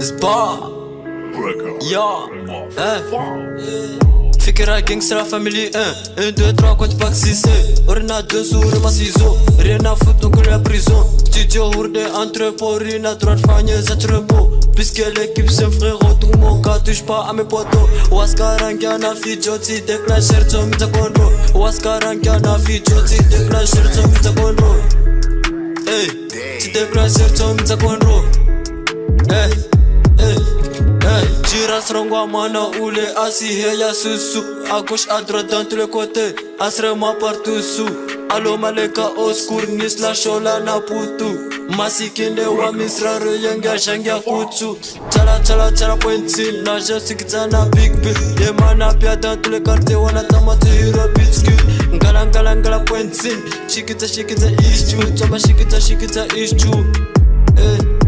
Spa Ya Fikira gangster la famille 1 1, 2, 3, compte pas que 6 Orina 2 sous ma ciseau Rien à foutre donc la prison Studio ourde entrepôt Rina droite fagne ça trepo Puisque l'équipe c'est frérot tout mon cas touche pas à mes potos Waskaranga na fijo ti déclencher to mi takondo Waskaranga na fijo ti déclencher to mi takondo Hey ti déclencher to mi takondo Hey Gira strongwa mana oule assis ya susu À gauche à droite dans tous les côtés Asrema partout sous Allo maleka oskur nis la shola na putu Masikinde wa misra yenga shanga kutsu Chala pointin na jasikita na big big Yemana pia dans tous les quartiers wana tamati hero bitski Ngala pointin Shikita ishchu Toma shikita ishchu